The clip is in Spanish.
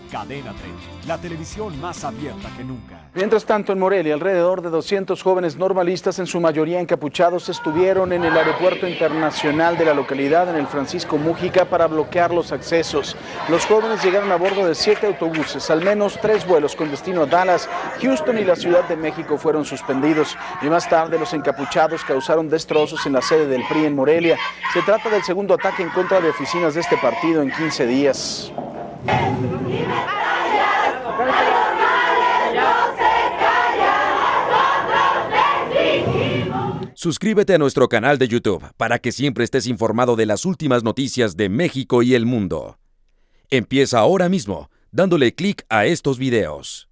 Cadena 30, la televisión más abierta que nunca. Mientras tanto, en Morelia, alrededor de 200 jóvenes normalistas, en su mayoría encapuchados, estuvieron en el aeropuerto internacional de la localidad, en el Francisco Múgica, para bloquear los accesos. Los jóvenes llegaron a bordo de 7 autobuses. Al menos 3 vuelos con destino a Dallas, Houston y la Ciudad de México fueron suspendidos. Y más tarde, los encapuchados causaron destrozos en la sede del PRI en Morelia. Se trata del segundo ataque en contra de oficinas de este partido en 15 días. Suscríbete a nuestro canal de YouTube para que siempre estés informado de las últimas noticias de México y el mundo. Empieza ahora mismo dándole clic a estos videos.